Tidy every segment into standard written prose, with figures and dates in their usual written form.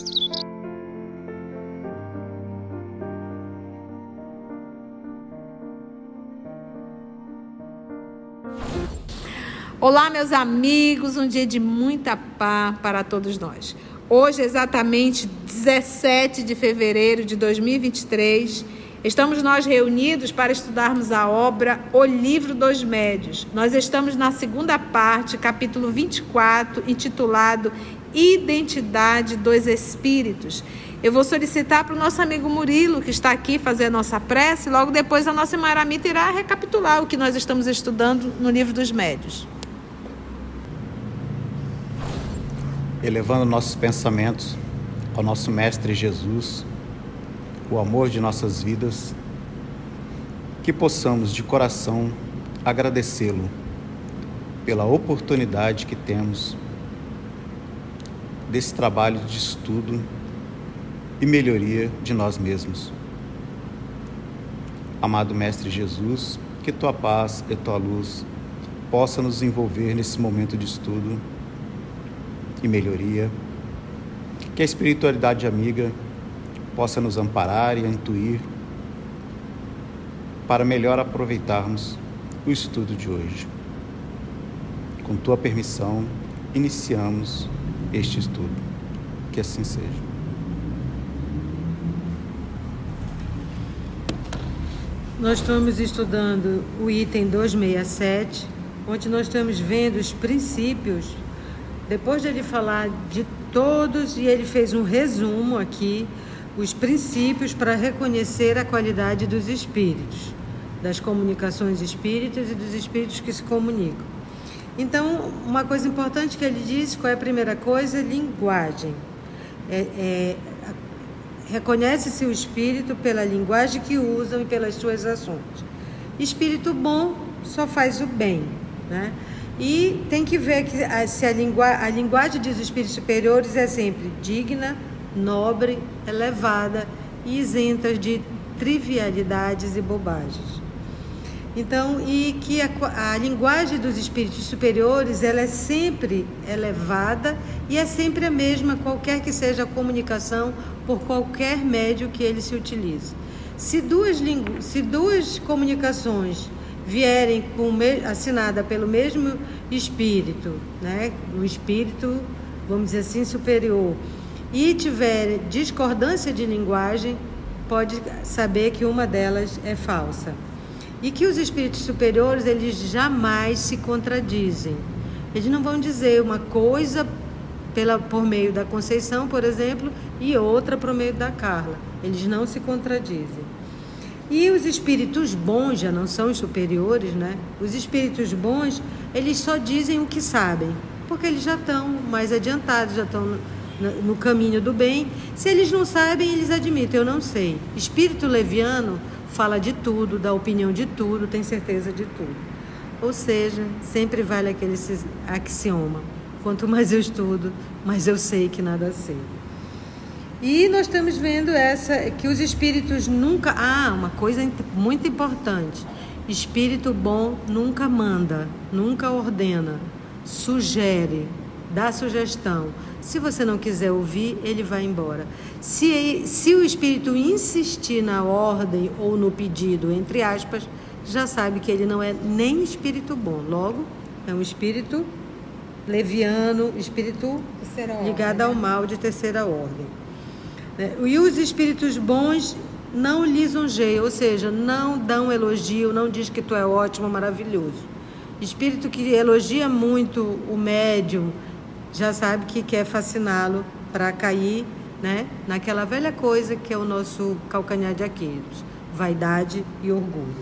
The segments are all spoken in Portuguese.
Olá, meus amigos, um dia de muita paz para todos nós. Hoje, exatamente 17 de fevereiro de 2023, estamos nós reunidos para estudarmos a obra O Livro dos Médios. Nós estamos na segunda parte, capítulo 24, intitulado Identidade dos Espíritos. Eu vou solicitar para o nosso amigo Murilo, que está aqui, fazer a nossa prece. Logo depois, a nossa irmã Aramita irá recapitular o que nós estamos estudando no Livro dos Médios. Elevando nossos pensamentos ao nosso Mestre Jesus, o amor de nossas vidas, que possamos de coração agradecê-lo pela oportunidade que temos desse trabalho de estudo e melhoria de nós mesmos. Amado Mestre Jesus, que tua paz e tua luz possa nos envolver nesse momento de estudo e melhoria, que a espiritualidade amiga possa nos amparar e intuir para melhor aproveitarmos o estudo de hoje. Com tua permissão, iniciamos este estudo. Que assim seja. Nós estamos estudando o item 267, onde nós estamos vendo os princípios. Depois de ele falar de todos, e ele fez um resumo aqui, os princípios para reconhecer a qualidade dos espíritos, das comunicações espíritas e dos espíritos que se comunicam. Então, uma coisa importante que ele diz, qual é a primeira coisa? Linguagem. Reconhece-se o espírito pela linguagem que usam e pelas suas ações. Espírito bom só faz o bem, né? E tem que ver que se a linguagem dos espíritos superiores é sempre digna, nobre, elevada e isenta de trivialidades e bobagens. Então, e que a linguagem dos espíritos superiores, ela é sempre elevada e é sempre a mesma, qualquer que seja a comunicação, por qualquer médio que ele se utilize. Se duas comunicações vierem assinada pelo mesmo espírito, né? Um espírito, vamos dizer assim, superior, e tiver discordância de linguagem, pode saber que uma delas é falsa. E que os espíritos superiores, eles jamais se contradizem. Eles não vão dizer uma coisa por meio da Conceição, por exemplo, e outra por meio da Carla. Eles não se contradizem. E os espíritos bons, já não são os superiores, né? Os espíritos bons, eles só dizem o que sabem, porque eles já estão mais adiantados, já estão no caminho do bem. Se eles não sabem, eles admitem, eu não sei. Espírito leviano fala de tudo, dá opinião de tudo, tem certeza de tudo. Ou seja, sempre vale aquele axioma: quanto mais eu estudo, mais eu sei que nada sei. E nós estamos vendo que os espíritos nunca... uma coisa muito importante: espírito bom nunca manda, nunca ordena, sugere, dá sugestão. Se você não quiser ouvir, ele vai embora. Se o espírito insistir na ordem ou no pedido, entre aspas, já sabe que ele não é nem espírito bom. Logo, é um espírito leviano, espírito ligado ao mal de terceira ordem. E os espíritos bons não lisonjeiam, ou seja, não dão elogio, não diz que tu é ótimo, maravilhoso. Espírito que elogia muito o médium, já sabe que quer fasciná-lo para cair, né, naquela velha coisa que é o nosso calcanhar de Aquiles: vaidade e orgulho.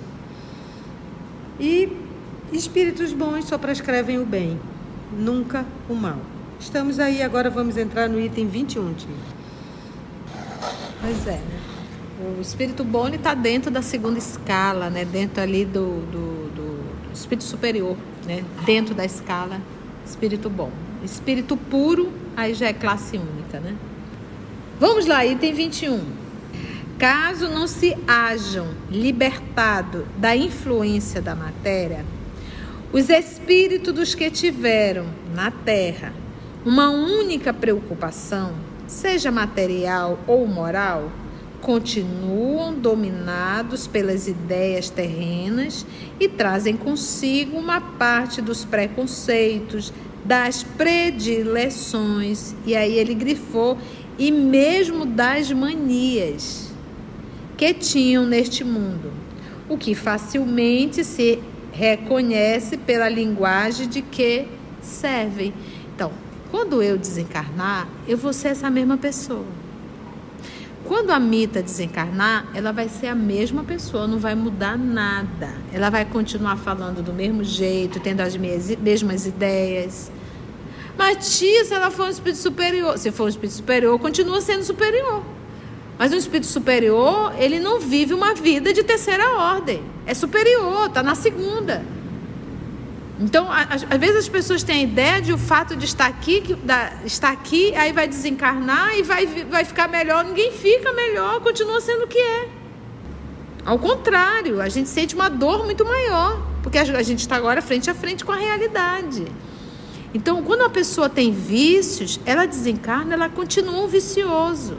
E espíritos bons só prescrevem o bem, nunca o mal. Estamos aí, agora vamos entrar no item 21, tia. Pois é, né? O espírito bom está dentro da segunda escala, né? Dentro ali do espírito superior, né? Dentro da escala espírito bom. Espírito puro, aí já é classe única, né? Vamos lá, item 21. Caso não se hajam libertado da influência da matéria, os espíritos dos que tiveram na Terra uma única preocupação seja material ou moral, continuam dominados pelas ideias terrenas e trazem consigo uma parte dos preconceitos, das predileções, e aí ele grifou, e mesmo das manias que tinham neste mundo, o que facilmente se reconhece pela linguagem de que servem. Então, quando eu desencarnar, eu vou ser essa mesma pessoa. Quando a Mita desencarnar, ela vai ser a mesma pessoa, não vai mudar nada. Ela vai continuar falando do mesmo jeito, tendo as mesmas ideias. Mas tia, se ela for um espírito superior, se for um espírito superior, continua sendo superior. Mas um espírito superior, ele não vive uma vida de terceira ordem. É superior, está na segunda. Então, às vezes as pessoas têm a ideia de o fato de estar aqui, aí vai desencarnar e vai ficar melhor. Ninguém fica melhor, continua sendo o que é. Ao contrário, a gente sente uma dor muito maior, porque a gente está agora frente a frente com a realidade. Então, quando a pessoa tem vícios, ela desencarna, ela continua um vicioso.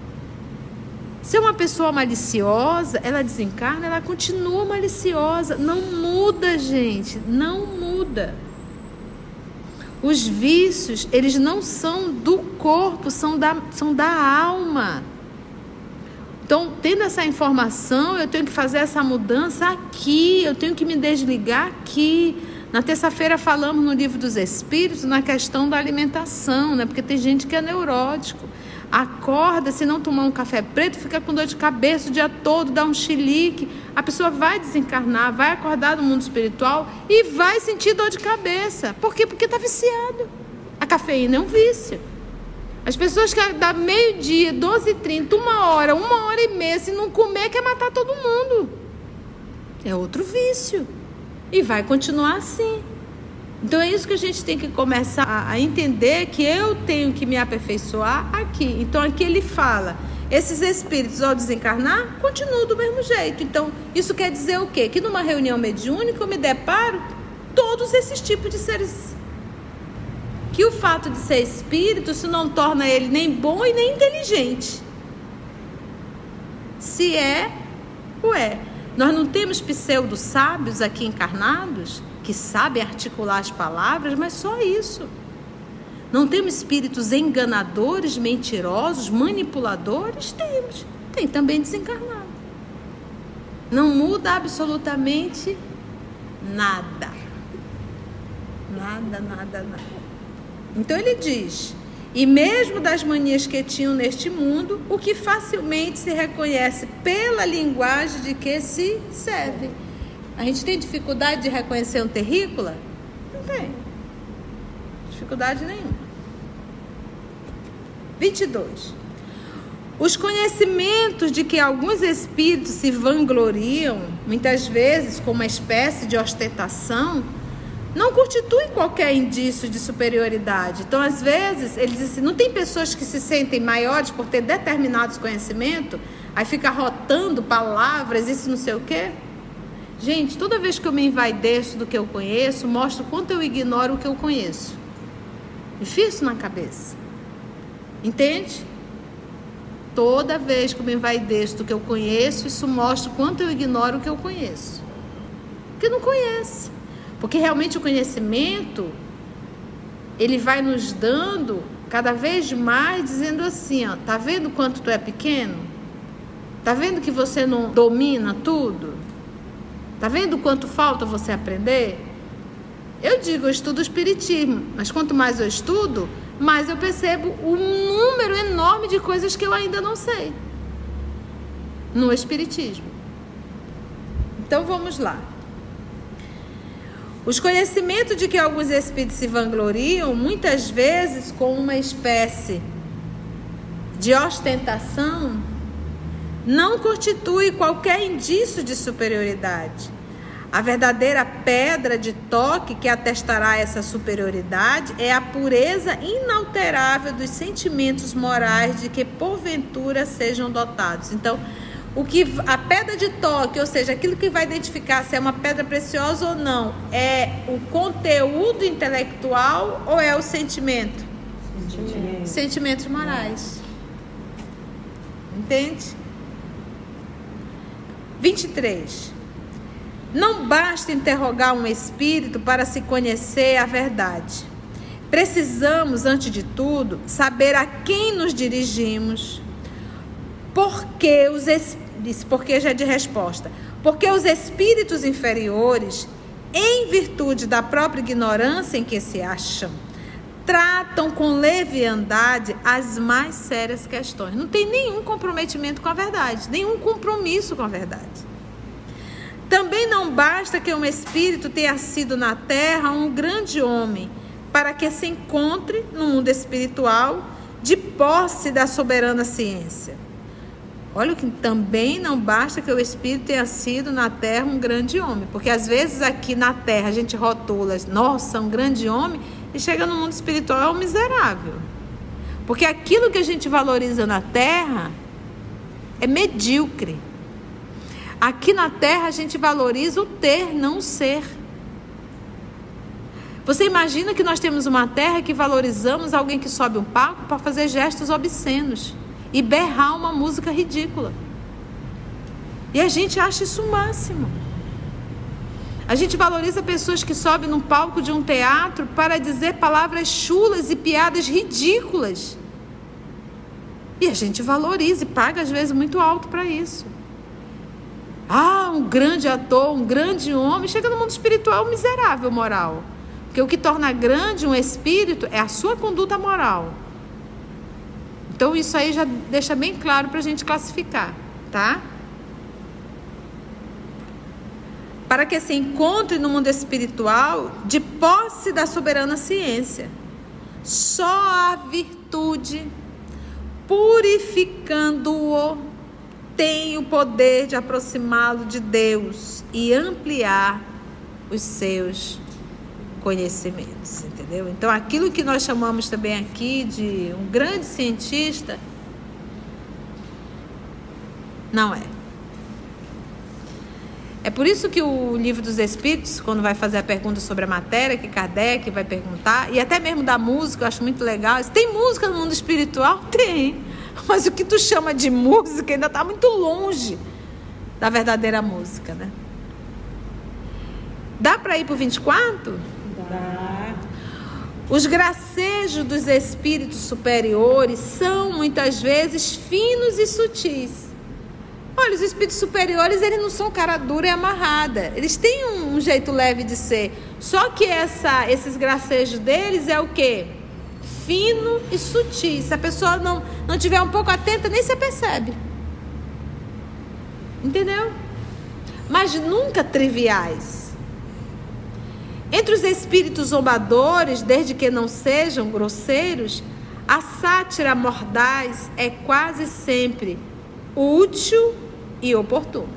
Se é uma pessoa maliciosa, ela desencarna, ela continua maliciosa. Não muda, gente, não muda. Os vícios, eles não são do corpo, são da alma. Então, tendo essa informação, eu tenho que fazer essa mudança aqui, eu tenho que me desligar aqui. Na terça-feira falamos no Livro dos Espíritos, na questão da alimentação, né? Porque tem gente que é neurótico. Acorda, se não tomar um café preto, fica com dor de cabeça o dia todo, dá um chilique. A pessoa vai desencarnar, vai acordar no mundo espiritual e vai sentir dor de cabeça. Por quê? Porque está viciado. A cafeína é um vício. As pessoas que dá meio-dia, 12h30, 1h, 1h30, se não comer, quer matar todo mundo. É outro vício. E vai continuar assim. Então é isso que a gente tem que começar a entender, que eu tenho que me aperfeiçoar aqui. Então aqui ele fala, esses espíritos ao desencarnar continuam do mesmo jeito. Então isso quer dizer o quê? Que numa reunião mediúnica eu me deparo todos esses tipos de seres. Que o fato de ser espírito, isso não torna ele nem bom e nem inteligente. Se é, o é. Nós não temos pseudo-sábios aqui encarnados que sabem articular as palavras, mas só isso. Não temos espíritos enganadores, mentirosos, manipuladores? Temos. Tem também desencarnado. Não muda absolutamente nada. Nada. Então ele diz, e mesmo das manias que tinham neste mundo, o que facilmente se reconhece pela linguagem de que se serve. A gente tem dificuldade de reconhecer um terrícola? Não tem. Dificuldade nenhuma. 22. Os conhecimentos de que alguns espíritos se vangloriam, muitas vezes com uma espécie de ostentação, não constituem qualquer indício de superioridade. Então, às vezes, ele diz assim, não tem pessoas que se sentem maiores por ter determinados conhecimentos, aí fica rotando palavras, isso não sei o quê. Gente, toda vez que eu me envaideço do que eu conheço, mostra o quanto eu ignoro o que eu conheço. Enfia isso na cabeça. Entende? Toda vez que eu me envaideço do que eu conheço, isso mostra o quanto eu ignoro o que eu conheço. Porque não conhece. Porque realmente o conhecimento, ele vai nos dando cada vez mais, dizendo assim, ó, tá vendo quanto tu é pequeno? Tá vendo que você não domina tudo? Tá vendo quanto falta você aprender? Eu digo, eu estudo o espiritismo, mas quanto mais eu estudo, mais eu percebo um número enorme de coisas que eu ainda não sei no espiritismo. Então vamos lá. Os conhecimentos de que alguns espíritos se vangloriam, muitas vezes com uma espécie de ostentação, não constitui qualquer indício de superioridade. A verdadeira pedra de toque que atestará essa superioridade é a pureza inalterável dos sentimentos morais de que porventura sejam dotados. Então, a pedra de toque, ou seja, aquilo que vai identificar se é uma pedra preciosa ou não, é o conteúdo intelectual ou é o sentimento? sentimentos morais. Entende? 23. Não basta interrogar um espírito para se conhecer a verdade. Precisamos, antes de tudo, saber a quem nos dirigimos. Porque já é de resposta. Porque os espíritos inferiores, em virtude da própria ignorância em que se acham, tratam com leviandade as mais sérias questões. Não tem nenhum comprometimento com a verdade, nenhum compromisso com a verdade. Também não basta que um espírito tenha sido na terra um grande homem, para que se encontre no mundo espiritual de posse da soberana ciência. Olha, que também não basta que o espírito tenha sido na terra um grande homem, porque às vezes aqui na terra a gente rotula, nossa, um grande homem, e chega no mundo espiritual é um miserável. Porque aquilo que a gente valoriza na terra é medíocre. Aqui na terra a gente valoriza o ter, não o ser. Você imagina que nós temos uma terra que valorizamos alguém que sobe um palco para fazer gestos obscenos e berrar uma música ridícula. E a gente acha isso o máximo. A gente valoriza pessoas que sobem num palco de um teatro para dizer palavras chulas e piadas ridículas. E a gente valoriza e paga às vezes muito alto para isso. Ah, um grande ator, um grande homem, chega no mundo espiritual um miserável moral. Porque o que torna grande um espírito é a sua conduta moral. Então isso aí já deixa bem claro para a gente classificar, tá? Para que se encontre no mundo espiritual de posse da soberana ciência. Só a virtude, purificando-o, tem o poder de aproximá-lo de Deus e ampliar os seus conhecimentos, entendeu? Então aquilo que nós chamamos também aqui de um grande cientista, não é. É por isso que o Livro dos Espíritos, quando vai fazer a pergunta sobre a matéria, que Kardec vai perguntar, e até mesmo da música, eu acho muito legal. Tem música no mundo espiritual? Tem. Mas o que tu chama de música ainda está muito longe da verdadeira música, né? Dá para ir para o 24? Dá. Os gracejos dos espíritos superiores são muitas vezes finos e sutis. Olha, os espíritos superiores, eles não são cara dura e amarrada. Eles têm um jeito leve de ser. Só que esses gracejos deles é o quê? Fino e sutil. Se a pessoa não tiver um pouco atenta, nem se percebe. Entendeu? Mas nunca triviais. Entre os espíritos zombadores, desde que não sejam grosseiros, a sátira mordaz é quase sempre útil e oportuna.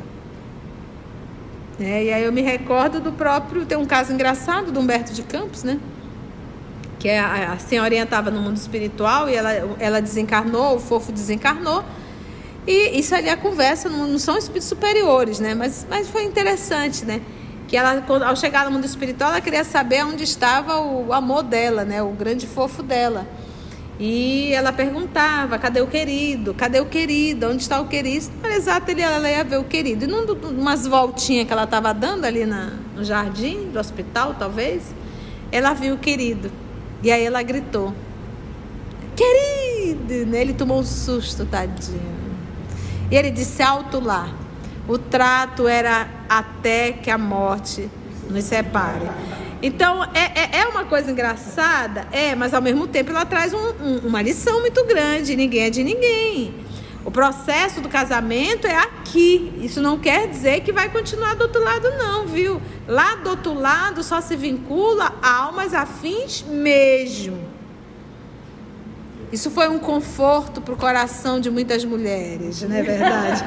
E aí eu me recordo do próprio... Tem um caso engraçado do Humberto de Campos, né? Que a senhorinha estava no mundo espiritual e ela desencarnou, o fofo desencarnou. E isso ali, a conversa, não são espíritos superiores, né? Mas foi interessante, né? Que ela, ao chegar no mundo espiritual, ela queria saber onde estava o amor dela, né? O grande fofo dela. E ela perguntava, cadê o querido? Cadê o querido? Onde está o querido? Era exato, ela ia ver o querido. E numas voltinhas que ela estava dando ali no jardim do hospital, talvez, ela viu o querido. E aí ela gritou, querido! Ele tomou um susto, tadinho. E ele disse, alto lá. O trato era até que a morte nos separe. Então, é uma coisa engraçada, mas ao mesmo tempo ela traz uma lição muito grande. Ninguém é de ninguém. O processo do casamento é aqui. Isso não quer dizer que vai continuar do outro lado, não, viu? Lá do outro lado só se vincula almas afins mesmo. Isso foi um conforto para o coração de muitas mulheres, não é verdade?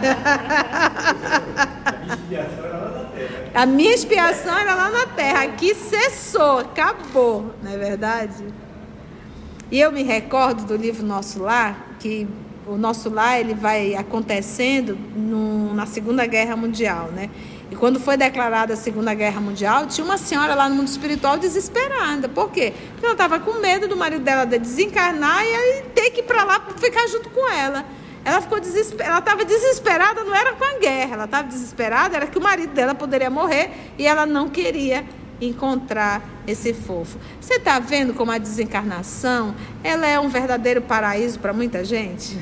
A minha expiação era lá na terra. Aqui cessou, acabou, não é verdade? E eu me recordo do livro Nosso Lar, que o Nosso Lar ele vai acontecendo na Segunda Guerra Mundial, né? E quando foi declarada a Segunda Guerra Mundial, tinha uma senhora lá no mundo espiritual desesperada. Por quê? Porque ela estava com medo do marido dela de desencarnar e aí ter que ir para lá para ficar junto com ela. Ela ficou desesperada, ela estava desesperada, não era com a guerra, ela estava desesperada, era que o marido dela poderia morrer e ela não queria encontrar esse fofo. Você está vendo como a desencarnação, ela é um verdadeiro paraíso para muita gente?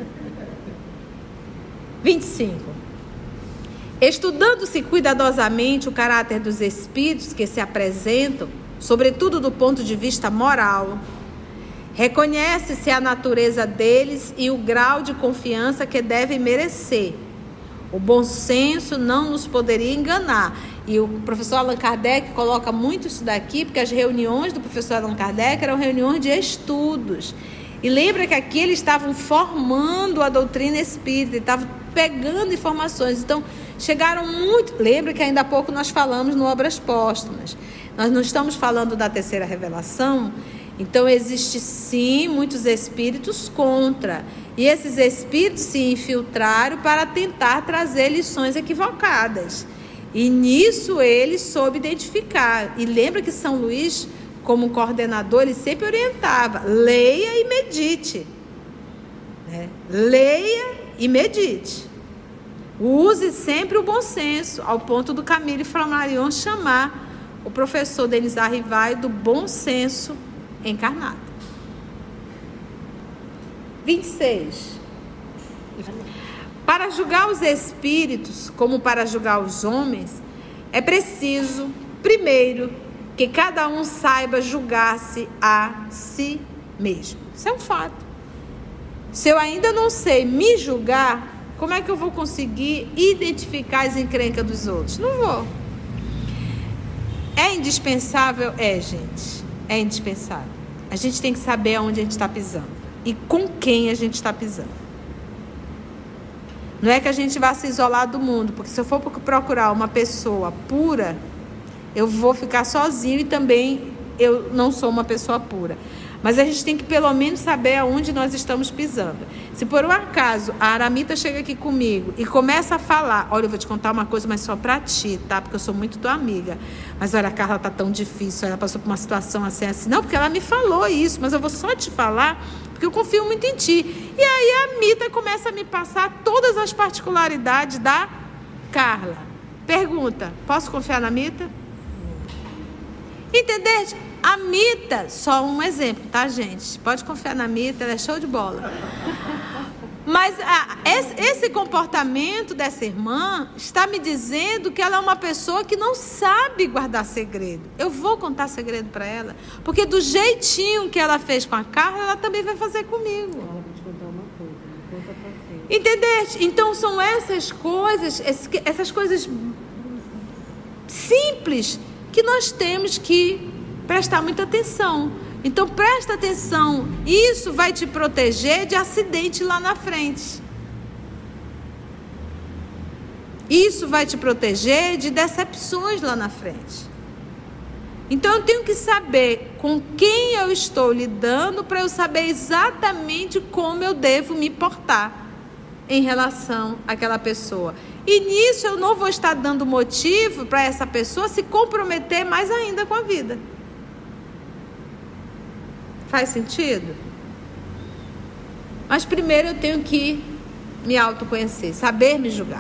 25. Estudando-se cuidadosamente o caráter dos espíritos que se apresentam, sobretudo do ponto de vista moral, reconhece-se a natureza deles e o grau de confiança que devem merecer. O bom senso não nos poderia enganar. E o professor Allan Kardec coloca muito isso daqui, porque as reuniões do professor Allan Kardec eram reuniões de estudos. E lembra que aqui eles estavam formando a doutrina espírita, estavam pegando informações. Então, chegaram muito... Lembra que ainda há pouco nós falamos no Obras Póstumas. Nós não estamos falando da terceira revelação. Então, existe sim muitos espíritos contra. E esses espíritos se infiltraram para tentar trazer lições equivocadas. E nisso ele soube identificar. E lembra que São Luís, como coordenador, ele sempre orientava: leia e medite. Né? Leia e medite. Use sempre o bom senso, ao ponto do Camille Flammarion chamar o professor Denis Arrivai do bom senso encarnado. 26. Para julgar os espíritos, como para julgar os homens, é preciso, primeiro, que cada um saiba julgar-se a si mesmo. Isso é um fato. Se eu ainda não sei me julgar, como é que eu vou conseguir identificar as encrencas dos outros? Não vou. É indispensável? É, gente. É indispensável. A gente tem que saber aonde a gente está pisando e com quem a gente está pisando. Não é que a gente vá se isolar do mundo, porque se eu for procurar uma pessoa pura, eu vou ficar sozinho e também eu não sou uma pessoa pura. Mas a gente tem que pelo menos saber aonde nós estamos pisando. Se por um acaso a Aramita chega aqui comigo e começa a falar: olha, eu vou te contar uma coisa, mas só pra ti, tá? Porque eu sou muito tua amiga. Mas olha, a Carla tá tão difícil, ela passou por uma situação assim. Não, porque ela me falou isso, mas eu vou só te falar porque eu confio muito em ti. E aí a Mita começa a me passar todas as particularidades da Carla. Pergunta: posso confiar na Mita? Entendeste? A Mita, só um exemplo, tá, gente? Pode confiar na Mita, ela é show de bola. Mas esse comportamento dessa irmã está me dizendo que ela é uma pessoa que não sabe guardar segredo. Eu vou contar segredo para ela, porque do jeitinho que ela fez com a Carla, ela também vai fazer comigo. Vou te contar uma coisa, conta pra você. Entendeste? Então são essas coisas simples que nós temos que prestar muita atenção. Então presta atenção, isso vai te proteger de acidente lá na frente. Isso vai te proteger de decepções lá na frente. Então eu tenho que saber com quem eu estou lidando para eu saber exatamente como eu devo me portar em relação àquela pessoa. E nisso eu não vou estar dando motivo para essa pessoa se comprometer mais ainda com a vida. Faz sentido? Mas primeiro eu tenho que me autoconhecer, saber me julgar.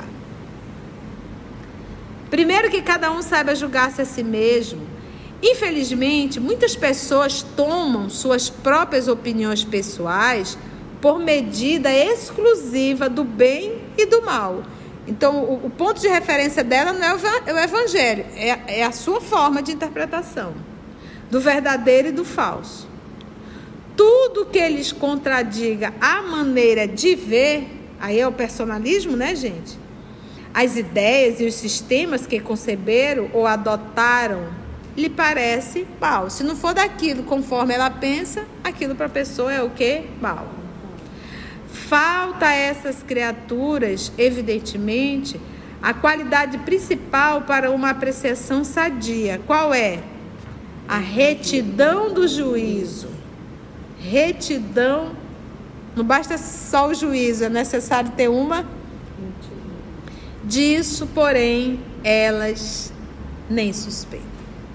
Primeiro que cada um saiba julgar-se a si mesmo. Infelizmente, muitas pessoas tomam suas próprias opiniões pessoais por medida exclusiva do bem e do mal. Então, o ponto de referência dela não é o evangelho, é a sua forma de interpretação do verdadeiro e do falso. Tudo que eles contradiga a maneira de ver, aí é o personalismo, né, gente? As ideias e os sistemas que conceberam ou adotaram lhe parece mal. Se não for daquilo conforme ela pensa, aquilo para a pessoa é o quê? Mal. Falta a essas criaturas, evidentemente, a qualidade principal para uma apreciação sadia. Qual é? A retidão do juízo. Retidão, não basta só o juízo, é necessário ter uma. Disso, porém, elas nem suspeitam.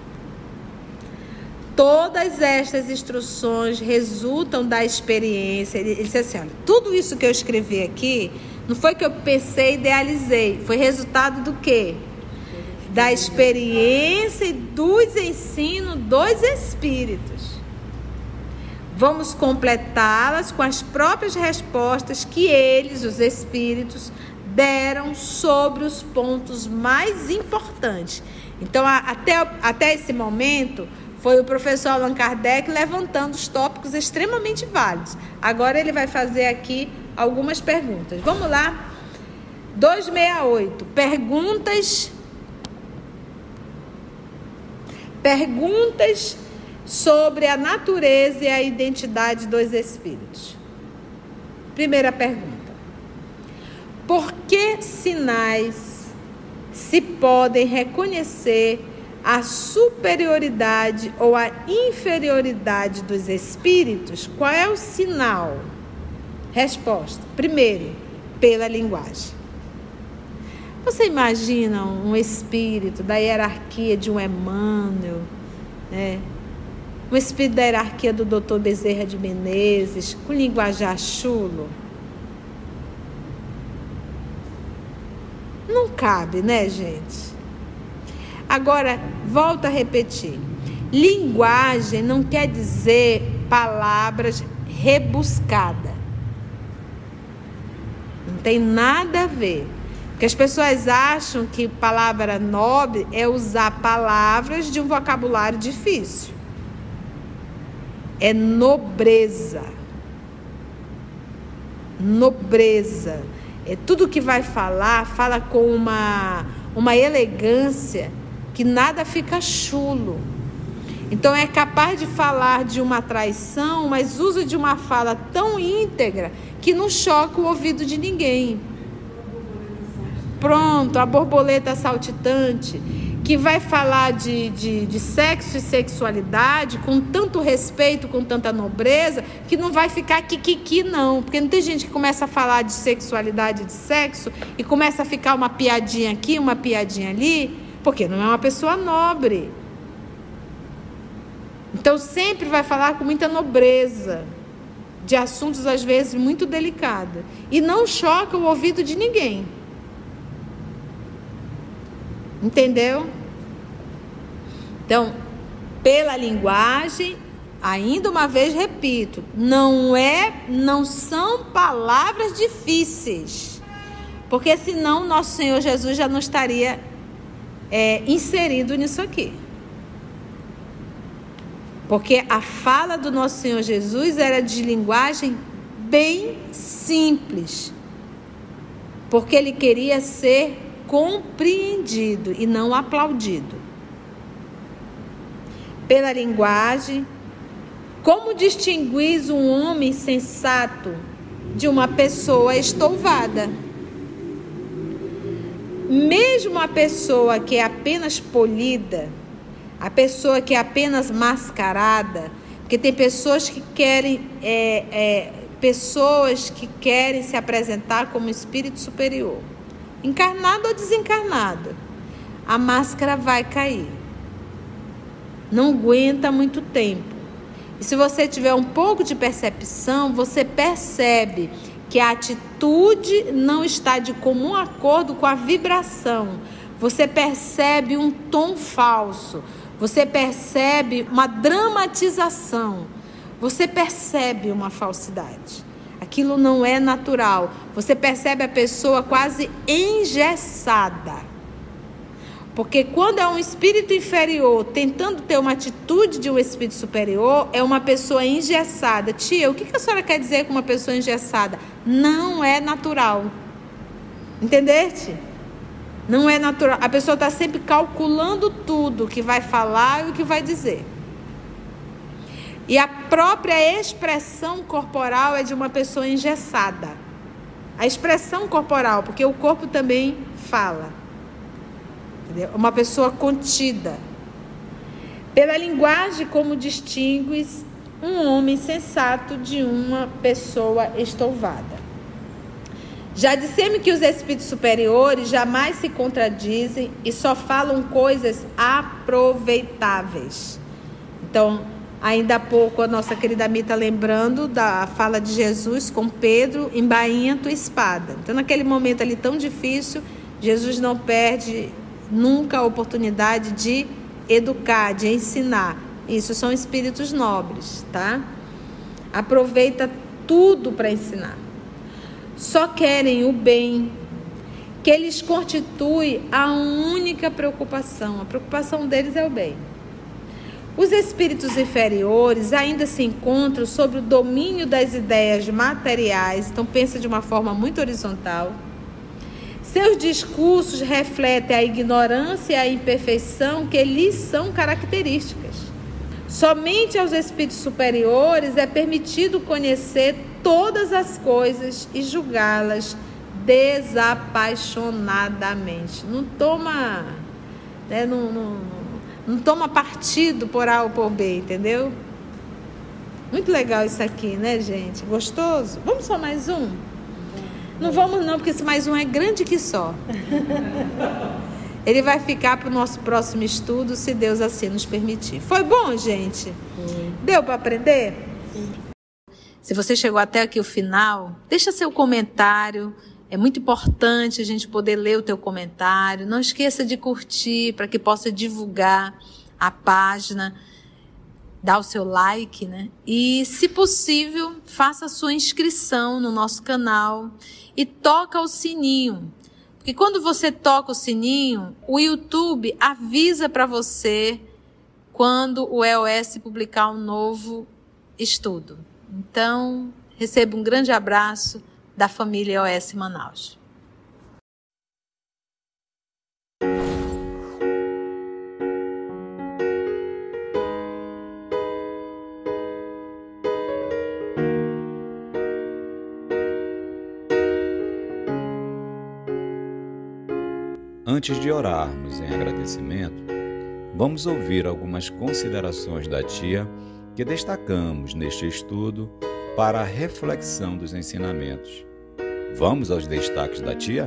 Todas estas instruções resultam da experiência. Ele disse assim, olha, tudo isso que eu escrevi aqui, não foi que eu pensei e idealizei, foi resultado do quê? Da experiência e dos ensinos dos Espíritos. Vamos completá-las com as próprias respostas que eles, os Espíritos, deram sobre os pontos mais importantes. Então, até esse momento, foi o professor Allan Kardec levantando os tópicos extremamente válidos. Agora ele vai fazer aqui algumas perguntas. Vamos lá. 268. Perguntas sobre a natureza e a identidade dos espíritos. Primeira pergunta. Por que sinais se podem reconhecer a superioridade ou a inferioridade dos espíritos? Qual é o sinal? Resposta. Primeiro, pela linguagem. Você imagina um espírito da hierarquia de um Emmanuel, né? Um espírito da hierarquia do Dr. Bezerra de Menezes, com linguajar chulo? Não cabe, né, gente? Agora, volto a repetir. Linguagem não quer dizer palavras rebuscadas. Não tem nada a ver. Porque as pessoas acham que palavra nobre é usar palavras de um vocabulário difícil. É nobreza. Nobreza. É tudo que vai falar, fala com uma elegância que nada fica chulo. Então é capaz de falar de uma traição, mas usa de uma fala tão íntegra que não choca o ouvido de ninguém. Pronto, a borboleta saltitante, que vai falar de sexo e sexualidade com tanto respeito, com tanta nobreza, que não vai ficar quiquiqui não. Porque não tem gente que começa a falar de sexualidade e de sexo e começa a ficar uma piadinha aqui, uma piadinha ali, porque não é uma pessoa nobre. Então sempre vai falar com muita nobreza, de assuntos às vezes muito delicados, e não choca o ouvido de ninguém. Entendeu? Então, pela linguagem, ainda uma vez repito, não são palavras difíceis, porque senão nosso Senhor Jesus já não estaria inserido nisso aqui. Porque a fala do nosso Senhor Jesus era de linguagem bem simples, porque ele queria ser compreendido e não aplaudido. Pela linguagem, como distinguis um homem sensato de uma pessoa estouvada? Mesmo a pessoa que é apenas polida, a pessoa que é apenas mascarada, porque tem pessoas que querem se apresentar como espírito superior, encarnado ou desencarnado, a máscara vai cair. Não aguenta muito tempo. E se você tiver um pouco de percepção, você percebe que a atitude não está de comum acordo com a vibração. Você percebe um tom falso. Você percebe uma dramatização. Você percebe uma falsidade. Aquilo não é natural. Você percebe a pessoa quase engessada. Porque quando é um espírito inferior tentando ter uma atitude de um espírito superior, é uma pessoa engessada. Tia, o que a senhora quer dizer com uma pessoa engessada? Não é natural. Entendeste? Não é natural. A pessoa está sempre calculando tudo o que vai falar e o que vai dizer. E a própria expressão corporal é de uma pessoa engessada. A expressão corporal, porque o corpo também fala. Entendeu? Uma pessoa contida. Pela linguagem, como distingues um homem sensato de uma pessoa estouvada? Já dissemos que os espíritos superiores jamais se contradizem e só falam coisas aproveitáveis. Então, ainda há pouco a nossa querida Mita lembrando da fala de Jesus com Pedro, embainha tua espada. Então, naquele momento ali tão difícil, Jesus não perde nunca a oportunidade de educar, de ensinar. Isso são espíritos nobres, tá? Aproveita tudo para ensinar. Só querem o bem, que lhes constitui a única preocupação. A preocupação deles é o bem. Os espíritos inferiores ainda se encontram sob o domínio das ideias materiais, então pensa de uma forma muito horizontal. Seus discursos refletem a ignorância e a imperfeição que lhes são características. Somente aos espíritos superiores é permitido conhecer todas as coisas e julgá-las desapaixonadamente. Não toma, né, não toma partido por A ou por B, entendeu? Muito legal isso aqui, né, gente? Gostoso? Vamos só mais um? Não vamos não, porque esse mais um é grande que só. Ele vai ficar para o nosso próximo estudo, se Deus assim nos permitir. Foi bom, gente? Deu para aprender? Se você chegou até aqui o final, deixa seu comentário. É muito importante a gente poder ler o teu comentário. Não esqueça de curtir para que possa divulgar a página. Dá o seu like, né? E, se possível, faça a sua inscrição no nosso canal e toca o sininho. Porque quando você toca o sininho, o YouTube avisa para você quando o EOS publicar um novo estudo. Então, receba um grande abraço da família EOS Manaus. Antes de orarmos em agradecimento, vamos ouvir algumas considerações da tia que destacamos neste estudo para a reflexão dos ensinamentos. Vamos aos destaques da tia?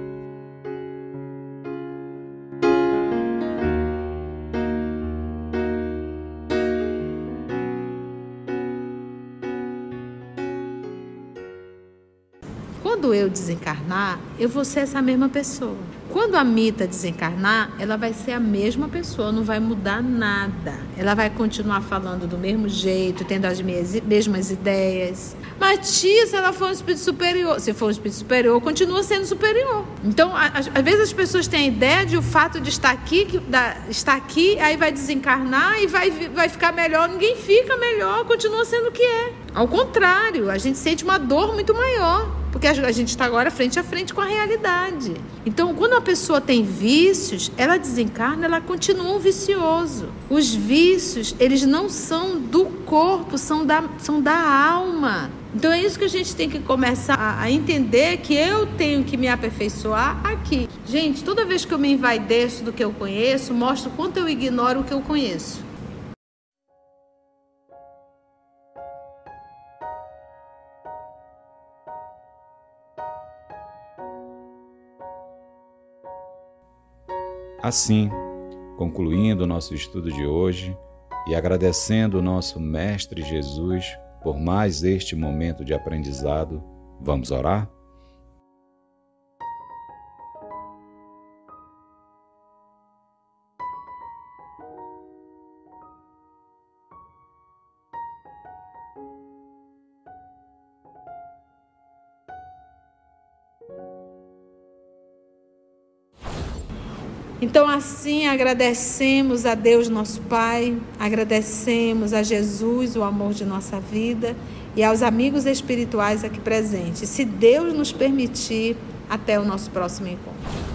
Quando eu desencarnar, eu vou ser essa mesma pessoa. Quando a Mita desencarnar, ela vai ser a mesma pessoa, não vai mudar nada. Ela vai continuar falando do mesmo jeito, tendo as mesmas ideias. Mas tia, se ela for um espírito superior, se for um espírito superior, continua sendo superior. Então, às vezes as pessoas têm a ideia de o fato de estar aqui, aí vai desencarnar e vai ficar melhor. Ninguém fica melhor, continua sendo o que é. Ao contrário, a gente sente uma dor muito maior. Porque a gente está agora frente a frente com a realidade. Então, quando a pessoa tem vícios, ela desencarna, ela continua um vicioso. Os vícios, eles não são do corpo, são da alma. Então, é isso que a gente tem que começar a entender, que eu tenho que me aperfeiçoar aqui. Gente, toda vez que eu me envaideço do que eu conheço, mostra o quanto eu ignoro o que eu conheço. Assim, concluindo o nosso estudo de hoje e agradecendo o nosso Mestre Jesus por mais este momento de aprendizado, vamos orar? Então, assim, agradecemos a Deus, nosso Pai, agradecemos a Jesus, o amor de nossa vida, e aos amigos espirituais aqui presentes. Se Deus nos permitir, até o nosso próximo encontro.